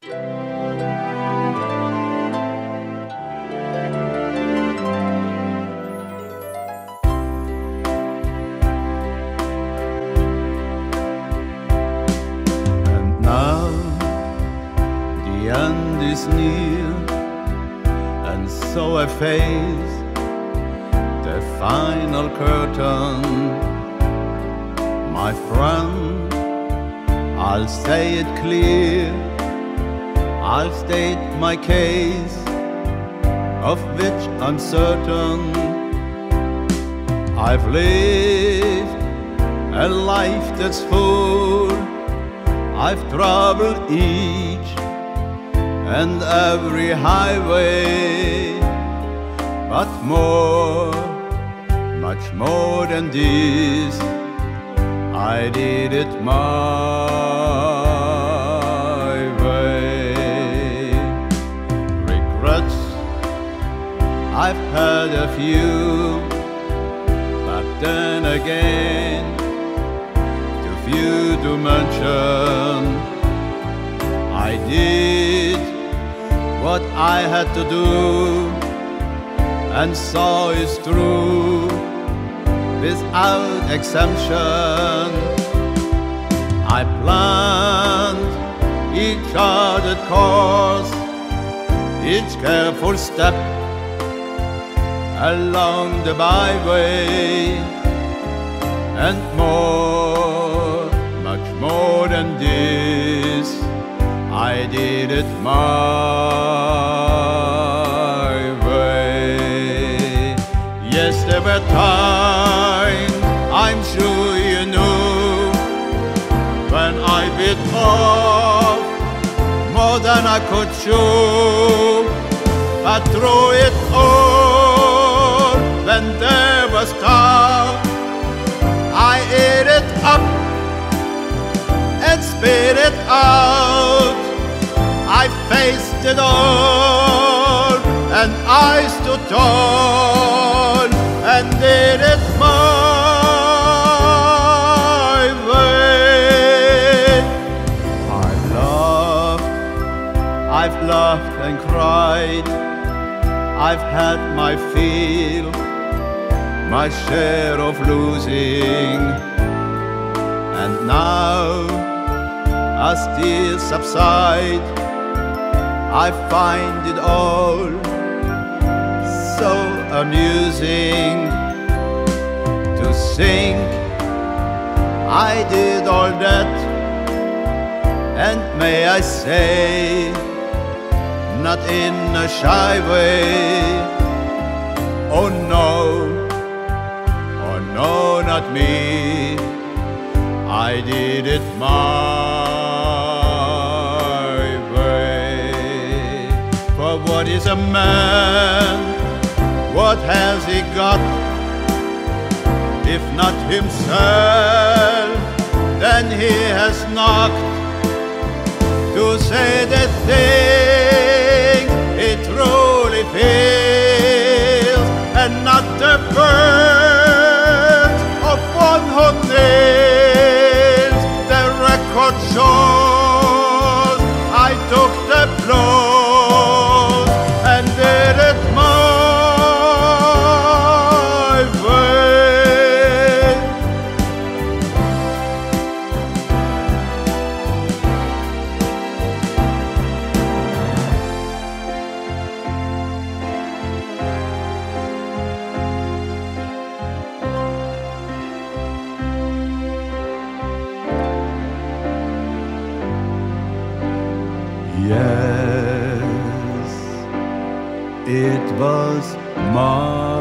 And now the end is near, and so I face the final curtain. My friend, I'll say it clear, I'll state my case, of which I'm certain. I've lived a life that's full, I've traveled each and every highway, but more, much more than this, I did it my way. Regrets, I've had a few, but then again, too few to mention. I did what I had to do, and so it's true, without exemption. I planned each charted course, each careful step along the byway, and more, much more than this, I did it my way. Yes, there were times, I'm sure you knew, when I bit off more than I could chew. But through it all, when there was doubt, I ate it up and spit it out. I faced it all, and I stood tall and did it my way. I've laughed and cried, I've had my fill, my share of losing, and now as tears subside, I find it all so amusing to think I did all that, and may I say, not in a shy way. Oh no, not me, I did it my way. For what is a man? What has he got? If not himself, then he has knocked to say the thing he truly feels, and not the words of one who kneels. The record shows I took the blows and did it my way. Yes, it was my